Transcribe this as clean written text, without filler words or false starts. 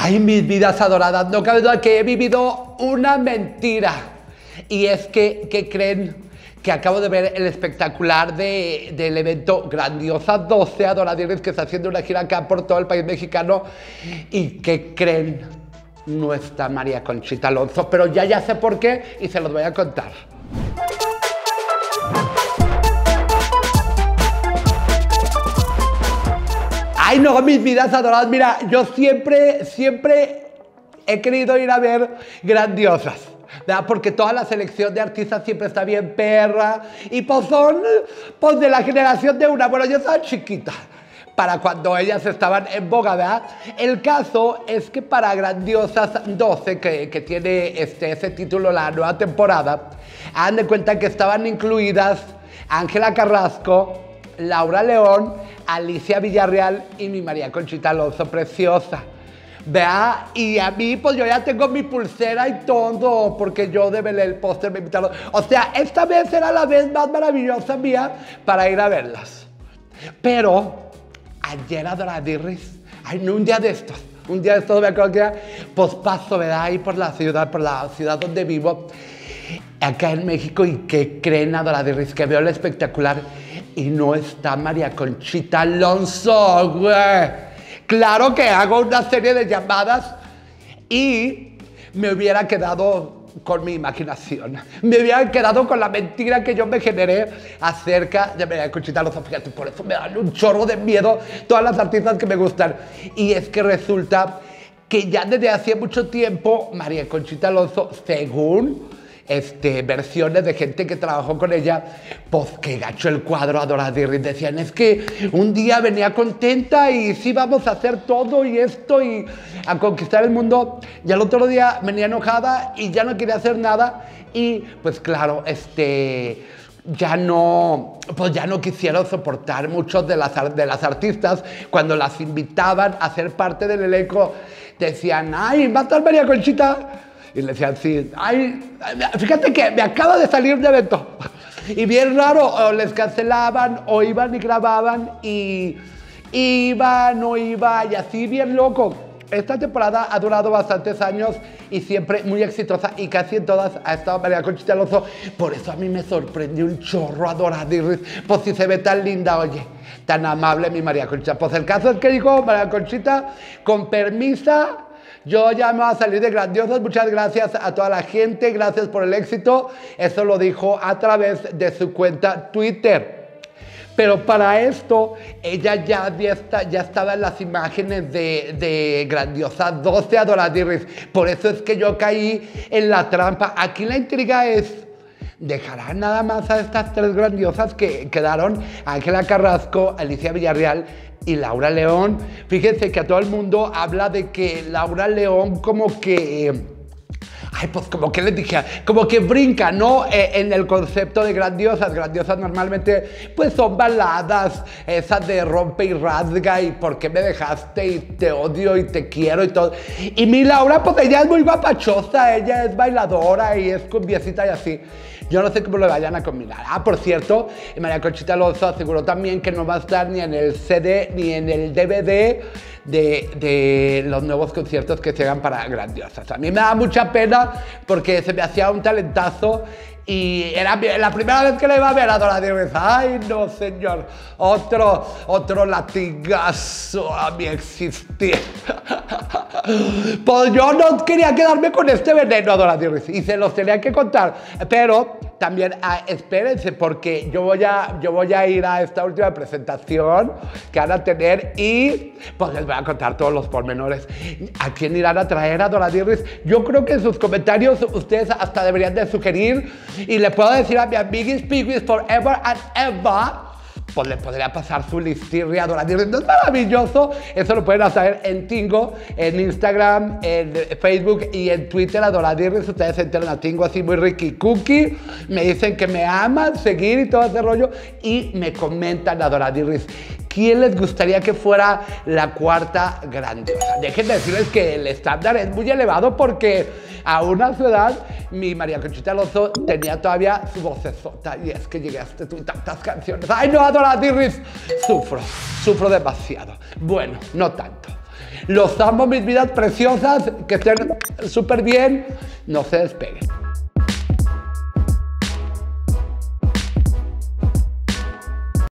Ay, mis vidas adoradas, no cabe duda que he vivido una mentira. Y es que, ¿qué creen? Que acabo de ver el espectacular del evento Grandiosa 12 Adoradires, que está haciendo una gira acá por todo el país mexicano. ¿Y qué creen? No está María Conchita Alonso, pero ya sé por qué y se los voy a contar. Ay, no, mis vidas adoradas. Mira, yo siempre he querido ir a ver Grandiosas, ¿verdad? Porque toda la selección de artistas siempre está bien perra. Y pues son de la generación de una. Bueno, yo estaba chiquita para cuando ellas estaban en boga, ¿verdad? El caso es que para Grandiosas 12, que tiene ese título, la nueva temporada, hagan de cuenta que estaban incluidas Ángela Carrasco, Laura León, Alicia Villarreal y mi María Conchita Alonso preciosa. Vea, y a mí pues yo ya tengo mi pulsera y todo, porque yo de ver el póster me invitaron. O sea, esta vez era la vez más maravillosa mía para ir a verlas. Pero ayer Adoradires, ay no, un día de estos me acuerdo que era pospaso, ¿verdad? Ahí por la ciudad donde vivo, acá en México. ¿Y qué creen, Adoradires? Que veo el espectacular y no está María Conchita Alonso, güey. Claro que hago una serie de llamadas y me hubiera quedado con mi imaginación. Me hubiera quedado con la mentira que yo me generé acerca de María Conchita Alonso. Fíjate, por eso me dan un chorro de miedo todas las artistas que me gustan. Y es que resulta que ya desde hace mucho tiempo María Conchita Alonso, según versiones de gente que trabajó con ella, pues que gacho el cuadro Adoradires. Decían, es que un día venía contenta y sí vamos a hacer todo y esto y a conquistar el mundo, y al otro día venía enojada y ya no quería hacer nada. Y pues claro, ya no quisieron soportar muchos de las artistas cuando las invitaban a ser parte del elenco. Decían, ay, va a estar María Conchita. Y le decían, sí, ay, fíjate que me acaba de salir de evento. Y bien raro, o les cancelaban, o iban y grababan, y iban, no iba, y así bien loco. Esta temporada ha durado bastantes años y siempre muy exitosa, y casi en todas ha estado María Conchita Alonso. Por eso a mí me sorprendió un chorro Adoradires. Pues si se ve tan linda, oye, tan amable mi María Conchita. Pues el caso es que dijo María Conchita, con permisa, yo ya me voy a salir de Grandiosas. Muchas gracias a toda la gente, gracias por el éxito. Eso lo dijo a través de su cuenta Twitter. Pero para esto, ella ya estaba en las imágenes de Grandiosa 12 Adoradires. Por eso es que yo caí en la trampa. Aquí la intriga es, ¿dejarán nada más a estas tres grandiosas que quedaron? Ángela Carrasco, Alicia Villarreal y Laura León. Fíjense que a todo el mundo habla de que Laura León como que, ay, pues como que les dije, como que brinca, ¿no? En el concepto de Grandiosas. Grandiosas normalmente pues son baladas, esas de rompe y rasga y por qué me dejaste y te odio y te quiero y todo. Y mi Laura, pues ella es muy guapachosa, ella es bailadora y es cumbiecita y así. Yo no sé cómo lo vayan a combinar. Ah, por cierto, María Conchita Alonso aseguró también que no va a estar ni en el CD ni en el DVD de los nuevos conciertos que se hagan para Grandiosas. A mí me da mucha pena porque se me hacía un talentazo y era la primera vez que la iba a ver a Adoradires. Ay, no, señor. Otro latigazo a mi existir. Pues yo no quería quedarme con este veneno, Adoradires, y se los tenía que contar. Pero también espérense, porque yo voy a ir a esta última presentación que van a tener y pues les voy a contar todos los pormenores. ¿A quién irán a traer, Adoradires? Yo creo que en sus comentarios ustedes hasta deberían de sugerir, y le puedo decir a mi amiguis Piguis Forever and Ever, pues le podría pasar su listirria Adoradires. ¿No es maravilloso? Eso lo pueden hacer en Tingo, en Instagram, en Facebook y en Twitter, Adoradires. Ustedes se enteran a Tingo así muy ricky cookie. Me dicen que me aman, seguir y todo ese rollo. Y me comentan, Adoradires, ¿quién les gustaría que fuera la cuarta Grandiosa? Déjenme decirles que el estándar es muy elevado, porque a una su edad, mi María Conchita Alonso tenía todavía su vocesota, y es que llegaste tú y tantas canciones. ¡Ay, no, Adoradires! Sufro demasiado. Bueno, no tanto. Los amo, mis vidas preciosas, que estén súper bien. No se despeguen.